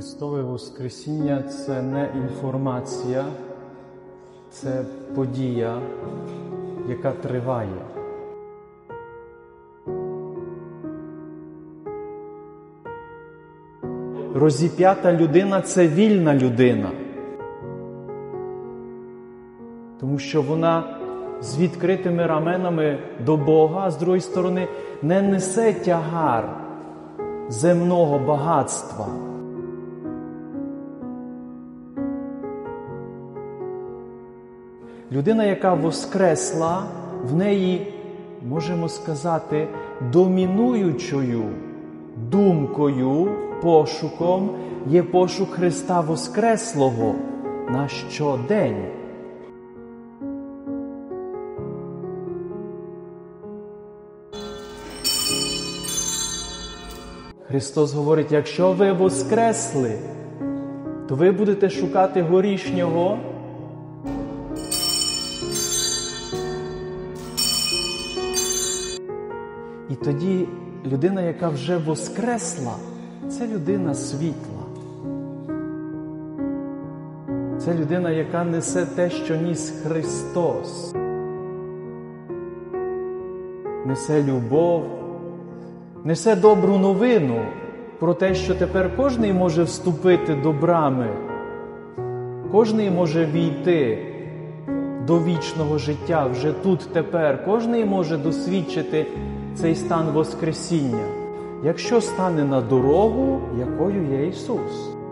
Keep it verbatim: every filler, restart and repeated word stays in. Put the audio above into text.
Христове Воскресіння – це не інформація, це подія, яка триває. Розіп'ята людина – це вільна людина, тому що вона з відкритими раменами до Бога, а з другої сторони не несе тягар земного багатства. Людина, яка воскресла, в неї, можемо сказати, домінуючою думкою, пошуком є пошук Христа Воскреслого на щодень. Христос говорить, якщо ви воскресли, то ви будете шукати горішнього, і тоді людина, яка вже воскресла, це людина світла. Це людина, яка несе те, що ніс Христос. Несе любов, несе добру новину про те, що тепер кожний може вступити до брами, кожний може війти до вічного життя вже тут, тепер. Кожний може досвідчити цей стан Воскресіння, якщо стане на дорогу, якою є Ісус.